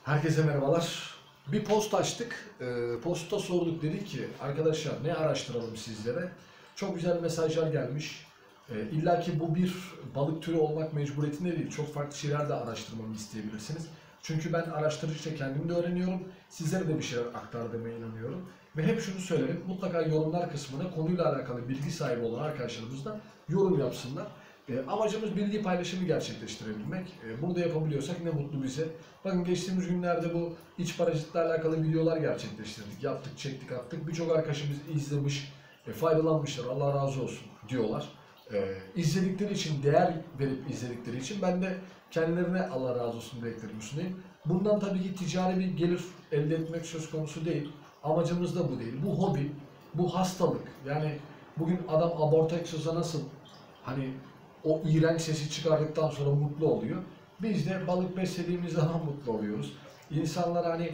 Herkese merhabalar. Bir post açtık. Postta sorduk, dedik ki arkadaşlar ne araştıralım sizlere. Çok güzel mesajlar gelmiş. İlla ki bu bir balık türü olmak mecburiyetinde değil. Çok farklı şeyler de araştırmamı isteyebilirsiniz. Çünkü ben araştırdıkça kendim de öğreniyorum. Sizlere de bir şeyler aktardığıma inanıyorum. Ve hep şunu söylerim. Mutlaka yorumlar kısmına konuyla alakalı bilgi sahibi olan arkadaşlarımız da yorum yapsınlar. Amacımız bilgi paylaşımı gerçekleştirebilmek. Bunu da yapabiliyorsak ne mutlu bize. Bakın geçtiğimiz günlerde bu iç parazitlerle alakalı videolar gerçekleştirdik. Yaptık, çektik, attık. Birçok arkadaşımız izlemiş, faydalanmışlar. Allah razı olsun diyorlar. İzledikleri için, değer verip izledikleri için ben de kendilerine Allah razı olsun dileklerimi sunayım. Bundan tabii ki ticari bir gelir elde etmek söz konusu değil. Amacımız da bu değil. Bu hobi, bu hastalık. Yani bugün adam abortaksıza nasıl hani o iğrenç sesi çıkardıktan sonra mutlu oluyor. Biz de balık beslediğimiz zaman mutlu oluyoruz. İnsanlar hani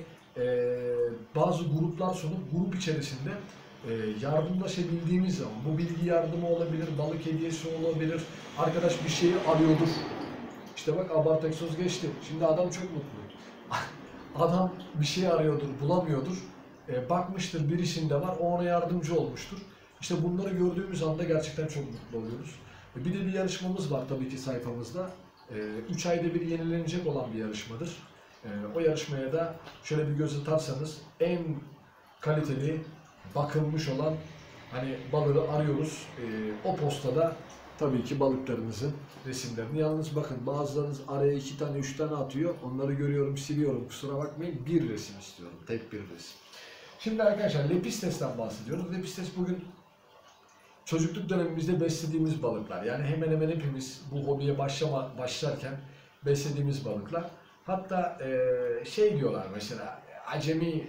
bazı gruplar sunup grup içerisinde yardımlaşabildiğimiz zaman, bu bilgi yardımı olabilir, balık hediyesi olabilir, arkadaş bir şeyi arıyordur. İşte bak abortaksoz geçti. Şimdi adam çok mutlu. Adam bir şey arıyordur, bulamıyordur. Bakmıştır birisinde var, o ona yardımcı olmuştur. İşte bunları gördüğümüz anda gerçekten çok mutlu oluyoruz. Bir de bir yarışmamız var tabii ki sayfamızda. 3 ayda bir yenilenecek olan bir yarışmadır. O yarışmaya da şöyle bir göz atarsanız en kaliteli, bakılmış olan hani balığı arıyoruz. O postada tabii ki balıklarımızın resimlerini. Yalnız bakın bazılarınız araya 2 tane 3 tane atıyor. Onları görüyorum, siliyorum. Kusura bakmayın. Bir resim istiyorum. Tek bir resim. Şimdi arkadaşlar Lepistes'ten bahsediyoruz. Lepistes bugün çocukluk dönemimizde beslediğimiz balıklar. Yani hemen hemen hepimiz bu hobiye başlarken beslediğimiz balıklar. Hatta şey diyorlar mesela, acemi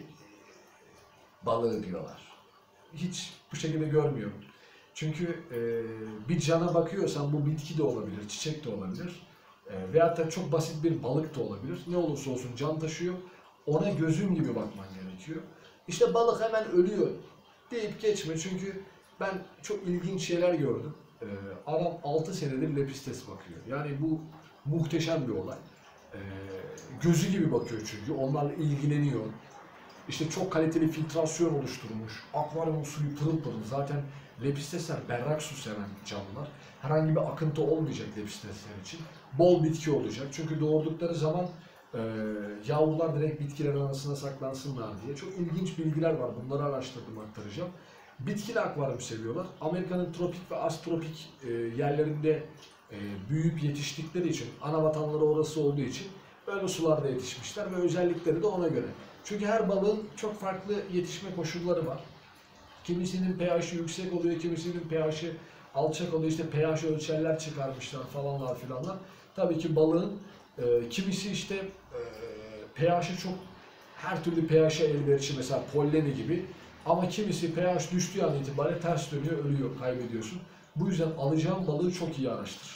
balığı diyorlar. Hiç bu şekilde görmüyorum. Çünkü bir cana bakıyorsan bu bitki de olabilir, çiçek de olabilir. Veyahut da çok basit bir balık da olabilir. Ne olursa olsun can taşıyor. Ona gözün gibi bakman gerekiyor. İşte balık hemen ölüyor deyip geçme. Çünkü ben çok ilginç şeyler gördüm. Adam 6 senedir Lepistes bakıyor. Yani bu muhteşem bir olay. Gözü gibi bakıyor çünkü. Onlarla ilgileniyor. İşte çok kaliteli filtrasyon oluşturmuş. Akvaryum suyu pırıl pırıl. Zaten Lepistesler berrak su seven canlılar. Herhangi bir akıntı olmayacak Lepistesler için. Bol bitki olacak. Çünkü doğurdukları zaman yavrular direkt bitkilerin arasına saklansınlar diye. Çok ilginç bilgiler var. Bunları araştırdım, aktaracağım. Bitkili akvaryum seviyorlar. Amerika'nın tropik ve astropik yerlerinde büyüyüp yetiştikleri için, ana vatanları orası olduğu için öyle sularda yetişmişler ve özellikleri de ona göre. Çünkü her balığın çok farklı yetişme koşulları var. Kimisinin pH'i yüksek oluyor, kimisinin pH'i alçak oluyor. İşte pH ölçerler çıkarmışlar falanlar filanlar. Tabii ki balığın kimisi işte pH'i çok her türlü pH'e elverişli, mesela polleni gibi. Ama kimisi pH düştüğü an itibariyle ters dönüyor, ölüyor, kaybediyorsun. Bu yüzden alacağın balığı çok iyi araştır.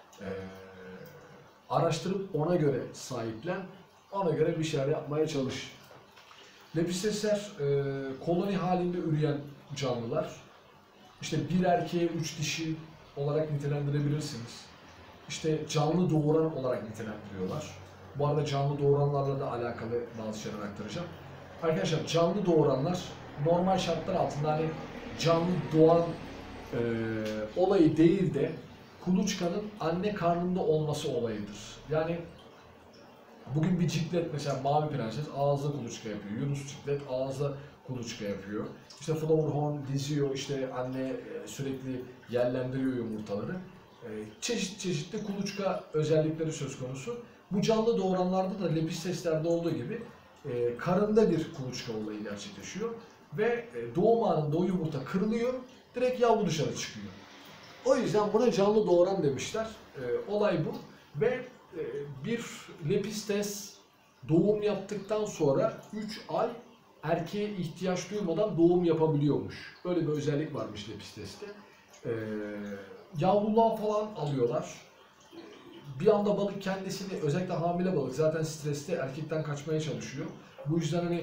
Araştırıp ona göre sahiplen, ona göre bir şeyler yapmaya çalış. Lepistesler koloni halinde üreyen canlılar. İşte bir erkeğe 3 dişi olarak nitelendirebilirsiniz. İşte canlı doğuran olarak nitelendiriyorlar. Bu arada canlı doğuranlarla da alakalı bazı şeyler aktaracağım. Arkadaşlar canlı doğuranlar normal şartlar altında hani canlı doğan olayı değil de kuluçkanın anne karnında olması olayıdır. Yani bugün bir ciklet mesela Mavi Prenses ağızda kuluçka yapıyor. Yunus ciklet ağızda kuluçka yapıyor. İşte Flowerhorn diziyor, işte anne sürekli yerlendiriyor yumurtaları. Çeşitli kuluçka özellikleri söz konusu. Bu canlı doğuranlarda da Lepisteslerde olduğu gibi karında bir kuluçka olayı gerçekleşiyor. Ve doğum anında o yumurta kırılıyor, direkt yavru dışarı çıkıyor. O yüzden buna canlı doğuran demişler. Olay bu. Ve bir Lepistes doğum yaptıktan sonra 3 ay erkeğe ihtiyaç duymadan doğum yapabiliyormuş. Böyle bir özellik varmış Lepistes'te. Yavruluğa falan alıyorlar. Bir anda balık kendisini, özellikle hamile balık zaten stresli, erkekten kaçmaya çalışıyor. Bu yüzden hani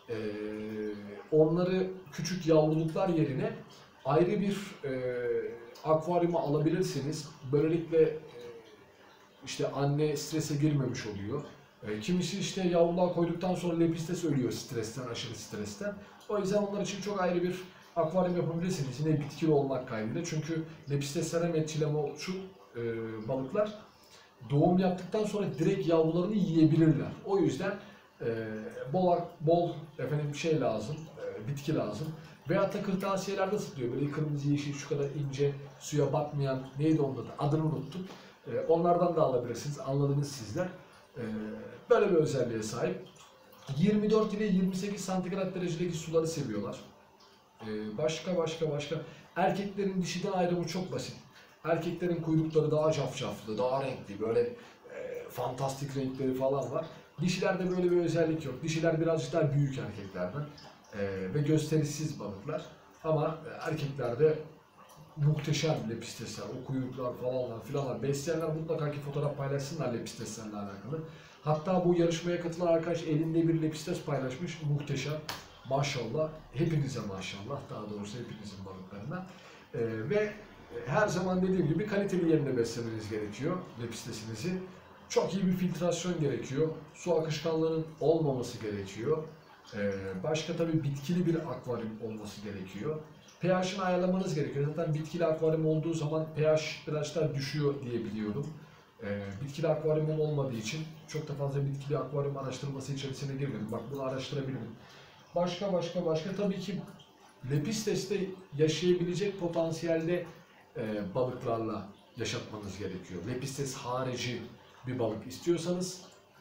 onları küçük yavruluklar yerine ayrı bir akvaryuma alabilirsiniz. Böylelikle işte anne strese girmemiş oluyor. Kimisi işte yavruluğa koyduktan sonra lepistes ölüyor stresten, aşırı stresten. O yüzden onlar için çok ayrı bir akvaryum yapabilirsiniz. Yine bitkili olmak kaydıyla. Çünkü lepistesler hem etçilemoçu balıklar doğum yaptıktan sonra direkt yavrularını yiyebilirler. O yüzden bol şey lazım, bitki lazım. Veyahut da kırtasiyelerde satılıyor. Böyle kırmızı yeşil şu kadar ince, suya batmayan, neydi onun adı? Adını unuttum. Onlardan da alabilirsiniz. Anladınız sizler. Böyle bir özelliğe sahip. 24 ile 28 santigrat derecedeki suları seviyorlar. Başka. Erkeklerin dişiden ayrımı çok basit. Erkeklerin kuyrukları daha cafcaflı, daha renkli, böyle fantastik renkleri falan var. Dişilerde böyle bir özellik yok. Dişiler birazcık daha büyük erkeklerden ve gösterişsiz balıklar. Ama erkeklerde muhteşem lepistesler, o kuyruklar falanlar filanlar. Besleyenler mutlaka ki fotoğraf paylaşsınlar lepisteslerle alakalı. Hatta bu yarışmaya katılan arkadaş elinde bir lepistes paylaşmış. Muhteşem. Maşallah. Hepinize maşallah. Daha doğrusu hepinizin balıklarına. Ve her zaman dediğim gibi kaliteli yerinde beslemeniz gerekiyor lepistesinizi. Çok iyi bir filtrasyon gerekiyor. Su akışkanlığının olmaması gerekiyor. Başka tabii bitkili bir akvaryum olması gerekiyor. pH'ini ayarlamanız gerekiyor. Zaten bitkili akvaryum olduğu zaman pH biraz daha düşüyor diye biliyorum. Bitkili akvaryumum olmadığı için çok da fazla bitkili akvaryum araştırması içerisine girmedim. Bak bunu araştırabilirim. Başka tabii ki lepisteste yaşayabilecek potansiyelde balıklarla yaşatmanız gerekiyor. Lepistes harici bir balık istiyorsanız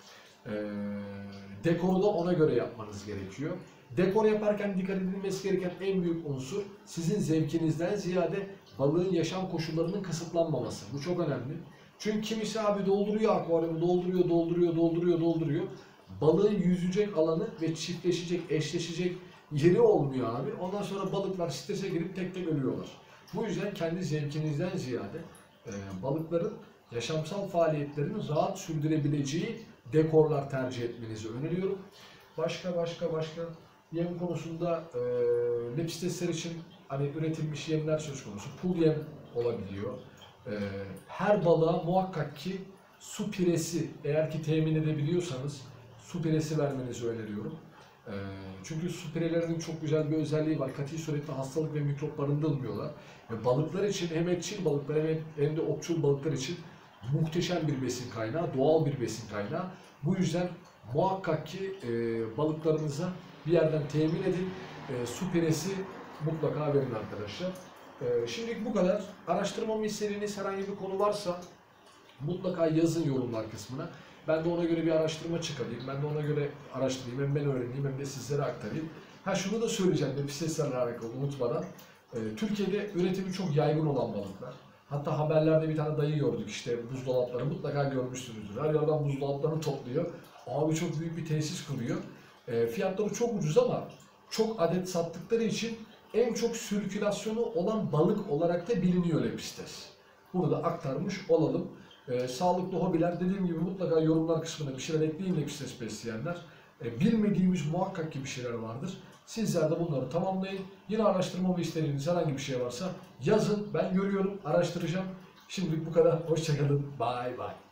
dekoru da ona göre yapmanız gerekiyor. Dekor yaparken dikkat edilmesi gereken en büyük unsur sizin zevkinizden ziyade balığın yaşam koşullarının kısıtlanmaması. Bu çok önemli. Çünkü kimisi abi dolduruyor akvaryumu, dolduruyor. Balığın yüzecek alanı ve çiftleşecek, eşleşecek yeri olmuyor abi. Ondan sonra balıklar strese girip tek tek ölüyorlar. Bu yüzden kendi zevkinizden ziyade balıkların yaşamsal faaliyetlerini rahat sürdürebileceği dekorlar tercih etmenizi öneriyorum. Başka yem konusunda lepistesler için hani üretilmiş yemler söz konusu. Pul yem olabiliyor. Her balığa muhakkak ki su piresi, eğer ki temin edebiliyorsanız su piresi vermenizi öneriyorum. Çünkü su pirelerinin çok güzel bir özelliği var. Kati suretle hastalık ve mikrop barındırmıyorlar. Balıklar için hem etçil balıklar hem de otçul balıklar için muhteşem bir besin kaynağı, doğal bir besin kaynağı. Bu yüzden muhakkak ki balıklarınıza bir yerden temin edin. Su piresi mutlaka verin arkadaşlar. Şimdilik bu kadar. Araştırmamı istediğiniz herhangi bir konu varsa mutlaka yazın yorumlar kısmına. Ben de ona göre bir araştırma çıkarayım. Ben de ona göre araştırayım. Hem ben öğreneyim hem de sizlere aktarayım. Şunu da söyleyeceğim lepisteslerle alakalı unutmadan. Türkiye'de üretimi çok yaygın olan balıklar. Hatta haberlerde bir tane dayı gördük işte buzdolapları mutlaka görmüşsünüzdür. Her yerden buzdolaplarını topluyor. Abi çok büyük bir tesis kuruyor. Fiyatları çok ucuz ama çok adet sattıkları için en çok sirkülasyonu olan balık olarak da biliniyor lepistes. Bunu da aktarmış olalım. Sağlıklı hobiler dediğim gibi mutlaka yorumlar kısmına bir şeyler ekleyin lepistes besleyenler. Bilmediğimiz muhakkak ki bir şeyler vardır. Sizler de bunları tamamlayın. Yine araştırmamı istediğiniz herhangi bir şey varsa yazın. Ben görüyorum, araştıracağım. Şimdilik bu kadar. Hoşçakalın. Bye bye.